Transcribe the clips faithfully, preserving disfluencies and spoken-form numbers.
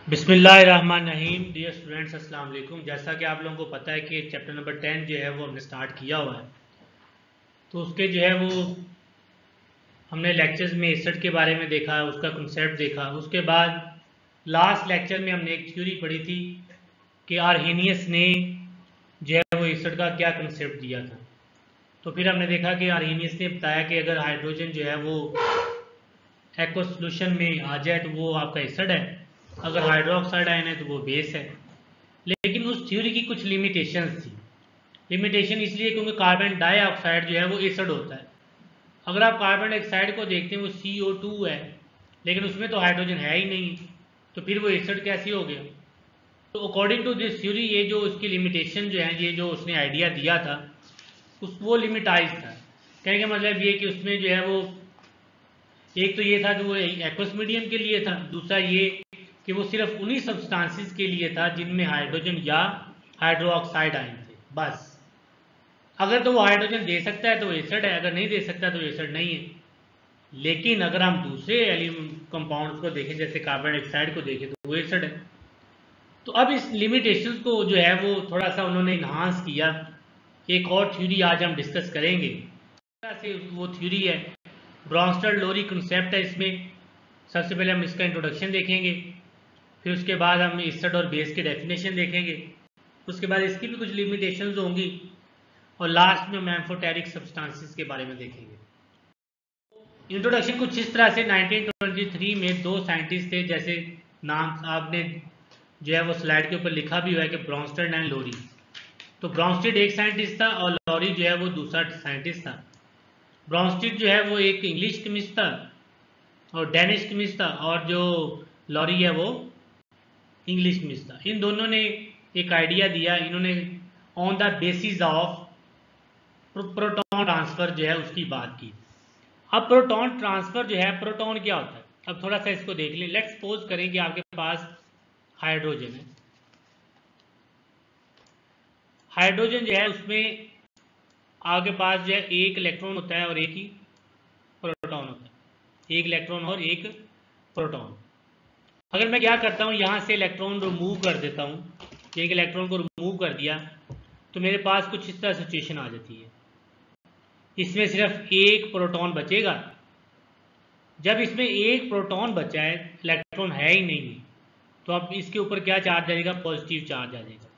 बिस्मिल्लाहिर्रहमानिर्रहीम। Dear students, अस्सलाम वालेकुम। जैसा कि आप लोगों को पता है कि चैप्टर नंबर टेन जो है वो हमने स्टार्ट किया हुआ है, तो उसके जो है वो हमने लेक्चर्स में एसिड के बारे में देखा, उसका कंसेप्ट देखा। उसके बाद लास्ट लेक्चर में हमने एक थ्योरी पढ़ी थी कि आर्हेनियस ने जो है वो एसिड का क्या कंसेप्ट दिया था। तो फिर हमने देखा कि आर्हेनियस ने बताया कि अगर हाइड्रोजन जो है वो एक्वा सोल्यूशन में आ जाए तो वो आपका एसिड है, अगर हाइड्रोक्साइड आयन है तो वो बेस है। लेकिन उस थ्योरी की कुछ लिमिटेशंस थी। लिमिटेशन इसलिए क्योंकि कार्बन डाइऑक्साइड जो है वो एसिड होता है। अगर आप कार्बन डाइऑक्साइड को देखते हैं वो सी ओ टू है, लेकिन उसमें तो हाइड्रोजन है ही नहीं, तो फिर वो एसिड कैसे हो गया। तो अकॉर्डिंग टू दिस थ्योरी ये जो उसकी लिमिटेशन जो है, ये जो उसने आइडिया दिया था उस वो लिमिटाइज था। कहने का मतलब ये कि उसमें जो है वो एक तो ये था कि वो एक्वस मीडियम के लिए था, दूसरा ये कि वो सिर्फ उन्हीं सब्सटेंसेस के लिए था जिनमें हाइड्रोजन या हाइड्रोक्साइड आयन थे बस। अगर तो वो हाइड्रोजन दे सकता है तो एसिड है, अगर नहीं दे सकता तो एसिड नहीं है। लेकिन अगर हम दूसरे एलिमेंट कंपाउंड्स को देखें, जैसे कार्बन डाइऑक्साइड को देखें, तो वो एसिड है। तो अब इस लिमिटेशंस को जो है वो थोड़ा सा उन्होंने इन्हांस किया। एक और थ्योरी आज हम डिस्कस करेंगे। से वो थ्योरी है ब्रॉन्स्टर लोरी कंसेप्ट है। इसमें सबसे पहले हम इसका इंट्रोडक्शन देखेंगे, फिर उसके बाद हम एसिड और बेस के डेफिनेशन देखेंगे, उसके बाद इसकी भी कुछ लिमिटेशंस होंगी, और लास्ट में हम एम्फोटेरिक सब्सटेंसेस के बारे में देखेंगे। इंट्रोडक्शन कुछ इस तरह से नाइनटीन ट्वेंटी थ्री में दो साइंटिस्ट थे, जैसे नाम आपने जो है वो स्लाइड के ऊपर लिखा भी हुआ है कि ब्रॉन्स्टर एंड लोरी। तो ब्रॉन्स्टेड एक साइंटिस्ट था और लॉरी जो है वो दूसरा साइंटिस्ट था। ब्रॉन्स्टेड जो है वो एक इंग्लिश केमिस्ट था और डेनिश केमिस्ट था, और जो लॉरी है वो इंग्लिश केमिस्ट था। इन दोनों ने एक आइडिया दिया, इन्होंने on the basis of proton transfer जो है उसकी बात की। अब प्रोटॉन ट्रांसफर जो है, प्रोटॉन क्या होता है, अब थोड़ा सा इसको देख लें। लेट्स सपोज करें कि आपके पास हाइड्रोजन है। हाइड्रोजन जो है उसमें आपके पास जो है एक इलेक्ट्रॉन होता है और एक ही प्रोटॉन होता है। एक इलेक्ट्रॉन और एक प्रोटॉन। अगर मैं क्या करता हूँ, यहाँ से इलेक्ट्रॉन रिमूव कर देता हूँ, एक इलेक्ट्रॉन को रिमूव कर दिया, तो मेरे पास कुछ इस तरह सिचुएशन आ जाती है। इसमें सिर्फ एक प्रोटॉन बचेगा। जब इसमें एक प्रोटॉन बचा है, इलेक्ट्रॉन है ही नहीं, तो अब इसके ऊपर क्या चार्ज आ जाएगा, पॉजिटिव चार्ज आ जाएगा।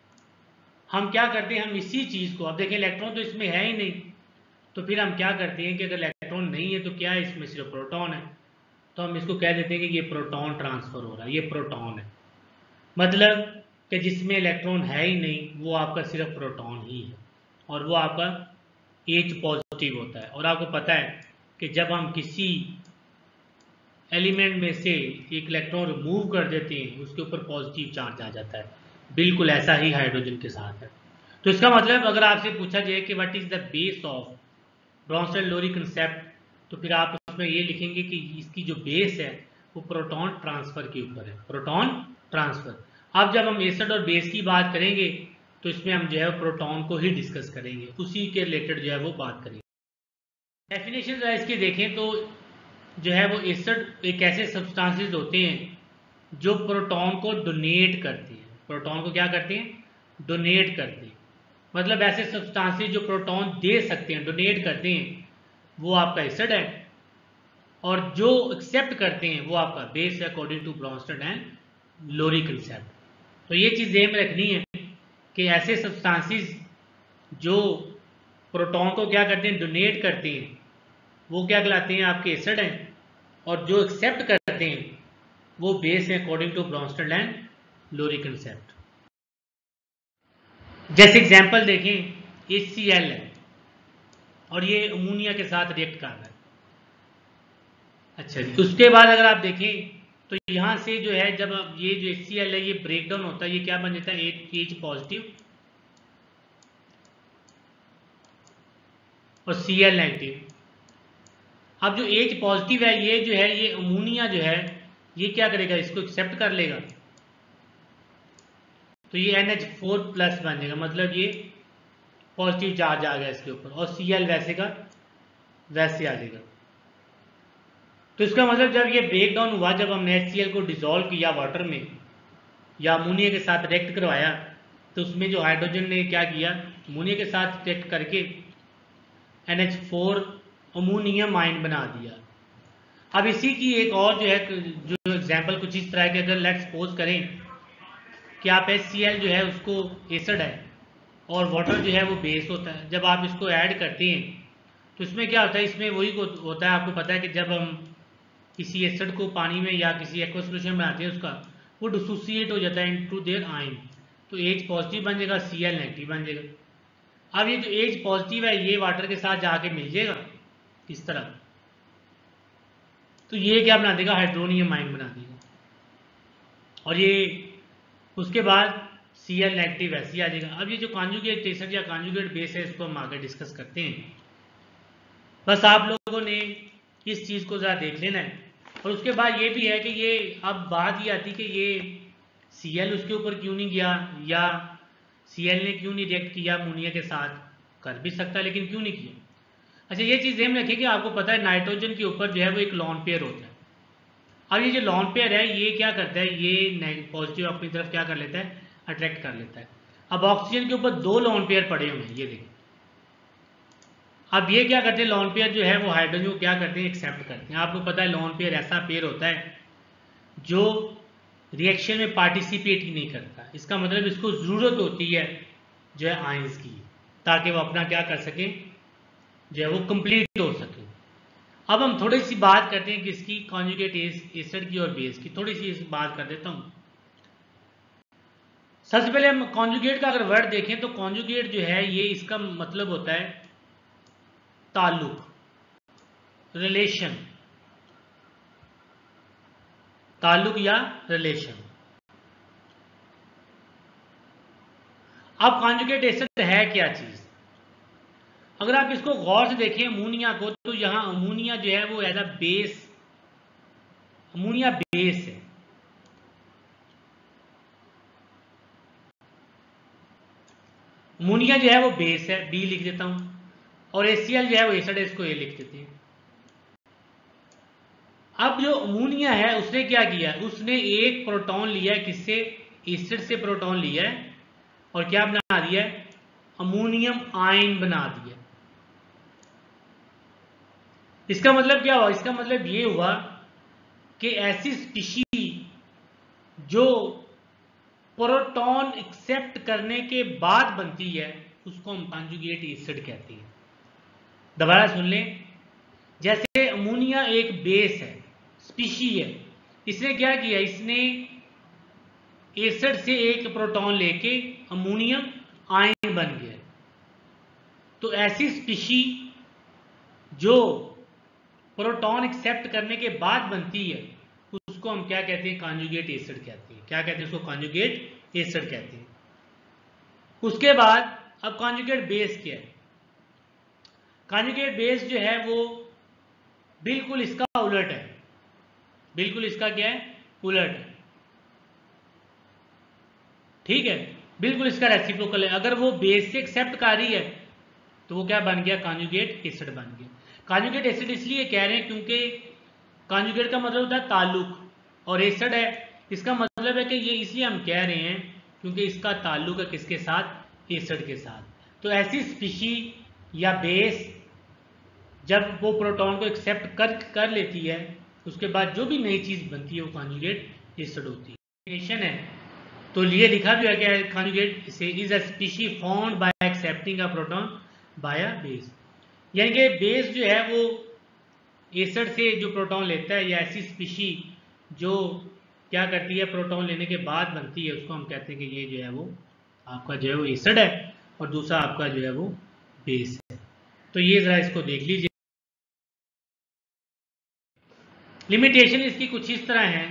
हम क्या करते हैं, हम इसी चीज़ को, अब देखें इलेक्ट्रॉन तो इसमें है ही नहीं, तो फिर हम क्या करते हैं कि अगर इलेक्ट्रॉन नहीं है तो क्या है, इसमें सिर्फ प्रोटॉन है, तो हम इसको कह देते हैं कि ये प्रोटॉन ट्रांसफर हो रहा है, ये प्रोटॉन है। मतलब कि जिसमें इलेक्ट्रॉन है ही नहीं वो आपका सिर्फ प्रोटॉन ही है, और वो आपका एच पॉजिटिव होता है। और आपको पता है कि जब हम किसी एलिमेंट में से एक इलेक्ट्रॉन रिमूव कर देते हैं उसके ऊपर पॉजिटिव चार्ज आ जाता है। बिल्कुल ऐसा ही हाइड्रोजन के साथ है। तो इसका मतलब अगर आपसे पूछा जाए कि what is the base of Bronsted Lowry concept, तो फिर आप उसमें ये लिखेंगे कि इसकी जो बेस है वो प्रोटॉन ट्रांसफर के ऊपर है, प्रोटॉन ट्रांसफर। अब जब हम एसिड और बेस की बात करेंगे तो इसमें हम जो है प्रोटॉन को ही डिस्कस करेंगे, उसी के रिलेटेड जो है वो बात करेंगे। डेफिनेशन जो है इसकी देखें तो जो है वो एसिड एक ऐसे सब्सटेंसेस होते हैं जो प्रोटॉन को डोनेट करते हैं। प्रोटॉन को क्या करते हैं, डोनेट करते हैं। मतलब ऐसे सब्सटेंसेस जो प्रोटॉन दे सकते हैं, डोनेट करते हैं, वो आपका एसिड है, और जो एक्सेप्ट करते हैं वो आपका बेस है, according to Bronsted and Lowry concept. तो ये चीज़ ध्यान में रखनी है कि ऐसे सब्सटेंसेस जो प्रोटॉन को क्या करते हैं, डोनेट करते हैं, वो क्या कहलाते हैं, आपके एसिड हैं, और जो एक्सेप्ट करते हैं वो बेस है, according to Bronsted and Lowry concept. जैसे एग्जांपल देखें, एच सी एल है और ये अमोनिया के साथ रिएक्ट कर रहा है। अच्छा जी, उसके बाद अगर आप देखें तो यहां से जो है जब ये जो एच सी एल है ये ब्रेक डाउन होता है, ये क्या बन जाता है, एच पॉजिटिव और सी एल नेगेटिव। अब जो एच पॉजिटिव है ये जो है ये अमोनिया जो है ये क्या करेगा, इसको एक्सेप्ट कर लेगा, तो ये एन एच फोर प्लस बन जाएगा। मतलब ये पॉजिटिव चार्ज आ गया इसके ऊपर, और सी एल वैसे का वैसे आ जाएगा। तो इसका मतलब जब ये ब्रेक डाउन हुआ, जब हमने एच सी एल को डिसॉल्व किया वाटर में, या अमोनिया के साथ रिएक्ट करवाया, तो उसमें जो हाइड्रोजन ने क्या किया, अमोनिया के साथ रिएक्ट करके N H four ammonium ion बना दिया। अब इसी की एक और जो है जो एग्जाम्पल कुछ इस तरह के, अगर लेट्स सपोज करें कि आप एच सी एल जो है उसको एसिड है और वाटर जो है वो बेस होता है, जब आप इसको ऐड करते हैं तो इसमें क्या होता है, इसमें वही होता है, आपको पता है कि जब हम किसी एसिड को पानी में या किसी एक्वा सॉल्यूशन बनाते हैं उसका वो डिसोसिएट हो जाता है इनटू देयर आयन, तो एच पॉजिटिव बन जाएगा, सी एल नेगेटिव बन जाएगा। अब ये जो एच पॉजिटिव है ये वाटर के साथ जाके मिल जाएगा इस तरह, तो ये क्या बना देगा, हाइड्रोनियम आयन बना देगा, और ये उसके बाद सी एल नेगेटिव ऐसे आ जाएगा। अब ये जो कॉन्जुगेट एसिड या कॉन्जुगेट बेस है इसको हम आगे डिस्कस करते हैं। बस आप लोगों ने इस चीज़ को ज़रा देख लेना है। और उसके बाद ये भी है कि ये अब बात ये आती कि ये सी एल उसके ऊपर क्यों नहीं गया, या सी एल ने क्यों नहीं रिएक्ट किया अमोनिया के साथ, कर भी सकता है लेकिन क्यों नहीं किया। अच्छा ये चीज़ ध्यान रखिए कि आपको पता है नाइट्रोजन के ऊपर जो है वो एक लॉन पेयर होता है। अब ये जो लॉन पेयर है ये क्या करता है, ये पॉजिटिव अपनी तरफ क्या कर लेता है, अट्रैक्ट कर लेता है। अब ऑक्सीजन के ऊपर दो लॉन पेयर पड़े हुए हैं, ये देखिए। अब ये क्या करते हैं, लॉन पेयर जो है वो हाइड्रोजन को क्या करते हैं, एक्सेप्ट करते हैं। आपको पता है लॉन पेयर ऐसा पेयर होता है जो रिएक्शन में पार्टिसिपेट ही नहीं करता, इसका मतलब इसको ज़रूरत होती है जो है आयंस की, ताकि वो अपना क्या कर सकें, जो है वो कंप्लीट हो सके। अब हम थोड़ी सी बात करते हैं किसकी, कॉन्जुगेट एसिड की और बेस की, थोड़ी सी इस बात कर देता हूँ। सबसे पहले हम कॉन्जुगेट का अगर वर्ड देखें तो कॉन्जुगेट जो है ये इसका मतलब होता है ताल्लुक, रिलेशन, ताल्लुक या रिलेशन। अब कॉन्जुगेट एसिड है क्या चीज, अगर आप इसको गौर से देखें अमोनिया को, तो यहां अमोनिया जो है वो as a base, ammonia base है, अमोनिया जो है वो बेस है, बी लिख देता हूं, और एच सी एल जो है वो एसिड है, इसको ए लिख देते हैं। अब जो अमोनिया है उसने क्या किया, उसने एक प्रोटॉन लिया है, किससे, एसिड से प्रोटॉन लिया है, और क्या बना दिया है, अमोनियम आयन बना दिया। इसका मतलब क्या हुआ, इसका मतलब ये हुआ कि ऐसी स्पीशी जो प्रोटॉन एक्सेप्ट करने के बाद बनती है उसको हम कॉन्जुगेट एसिड कहते हैं। दोबारा सुन लें, जैसे अमोनिया एक बेस है, स्पीशी है, इसने क्या किया, इसने एसिड से एक प्रोटॉन लेके अमोनियम आयन बन गया। तो ऐसी स्पीशी जो प्रोटॉन एक्सेप्ट करने के बाद बनती है उसको हम क्या कहते हैं, कॉन्जुगेट एसिड कहते हैं। क्या कहते हैं उसको, कॉन्जुगेट एसिड कहते हैं। उसके बाद अब कॉन्जुगेट बेस क्या है, कॉन्जुगेट बेस जो है वो बिल्कुल इसका उलट है, बिल्कुल इसका क्या है, उलट है, ठीक है, बिल्कुल इसका रेसिप्रोकल है। अगर वो बेस से एक्सेप्ट कर रही है तो वो क्या बन गया, कॉन्जुगेट एसिड बन गया। कॉन्जुगेट एसिड इसलिए कह रहे हैं क्योंकि कॉन्जुगेट का मतलब होता है ताल्लुक, और एसिड है इसका मतलब है कि ये इसलिए हम कह रहे हैं क्योंकि इसका ताल्लुक है किसके साथ, एसिड के साथ। तो ऐसी स्पीशी या बेस जब वो प्रोटॉन को एक्सेप्ट कर कर लेती है उसके बाद जो भी नई चीज बनती है वो कॉन्जुगेट एसिड होती है। है तो लिए लिखा भी है क्या, कॉन्जुगेट से is a species found by accepting a proton by a base, यानी कि बेस जो है वो एसिड से जो प्रोटॉन लेता है, या ऐसी स्पीशी जो क्या करती है, प्रोटॉन लेने के बाद बनती है, उसको हम कहते हैं कि ये जो है वो आपका जो है वो एसिड है, और दूसरा आपका जो है वो बेस है। तो ये जरा इसको देख लीजिए। लिमिटेशन इसकी कुछ इस तरह है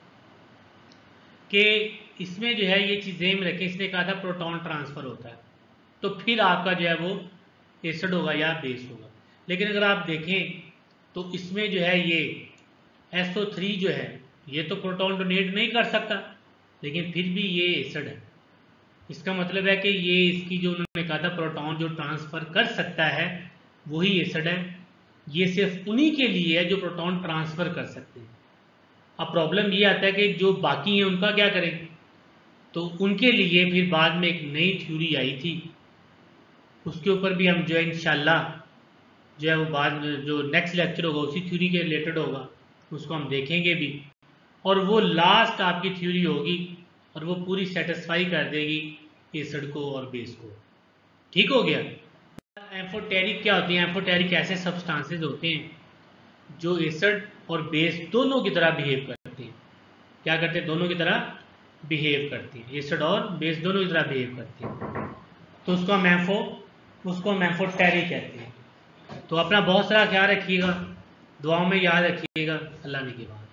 कि इसमें जो है ये चीजें में रखें, इसने कहा था प्रोटॉन ट्रांसफर होता है तो फिर आपका जो है वो एसिड होगा या बेस होगा। लेकिन अगर आप देखें तो इसमें जो है ये एस ओ थ्री जो है ये तो प्रोटॉन डोनेट नहीं कर सकता, लेकिन फिर भी ये एसिड है। इसका मतलब है कि ये इसकी जो उन्होंने कहा था प्रोटॉन जो ट्रांसफर कर सकता है वही एसिड है। ये सिर्फ उन्हीं के लिए है जो प्रोटॉन ट्रांसफर कर सकते हैं। अब प्रॉब्लम ये आता है कि जो बाकी हैं उनका क्या करें, तो उनके लिए फिर बाद में एक नई थ्योरी आई थी, उसके ऊपर भी हम जो है इंशाल्लाह जो है वो बाद में जो नेक्स्ट लेक्चर होगा उसी थ्योरी के रिलेटेड होगा, उसको हम देखेंगे भी, और वो लास्ट आपकी थ्योरी होगी और वो पूरी सेटिस्फाई कर देगी एसिड को और बेस को। ठीक हो गया। एम्फोटेरिक क्या होती है? एम्फोटेरिक ऐसे सब्सटेंसेस होते हैं जो एसिड और बेस दोनों की तरह बिहेव करते हैं। क्या करते हैं? दोनों की तरह बिहेव करते हैं, एसिड और बेस दोनों की तरह बिहेव करते हैं, तो उसको हम एम्फो उसको हम एम्फोटेरिक कहते हैं। तो अपना बहुत सारा ख्याल रखिएगा, दुआओं में याद रखिएगा। अल्लाह ने की बात।